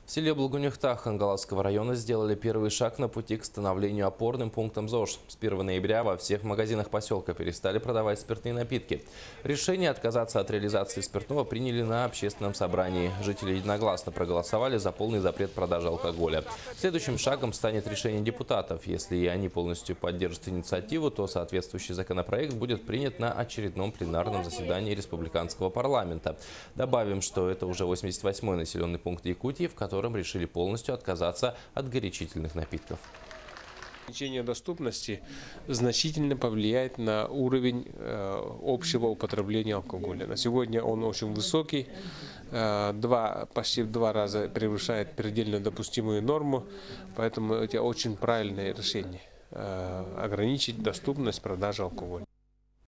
В селе Благунюхта Хангаласского района сделали первый шаг на пути к становлению опорным пунктом ЗОЖ. С 1 ноября во всех магазинах поселка перестали продавать спиртные напитки. Решение отказаться от реализации спиртного приняли на общественном собрании. Жители единогласно проголосовали за полный запрет продажи алкоголя. Следующим шагом станет решение депутатов. Если и они полностью поддержат инициативу, то соответствующий законопроект будет принят на очередном пленарном заседании республиканского парламента. Добавим, что это уже 88-й населенный пункт Якутии, в котором решили полностью отказаться от горячительных напитков. Ограничение доступности значительно повлияет на уровень общего употребления алкоголя. На сегодня он очень высокий, почти в 2 раза превышает предельно допустимую норму, поэтому это очень правильное решение – ограничить доступность продажи алкоголя.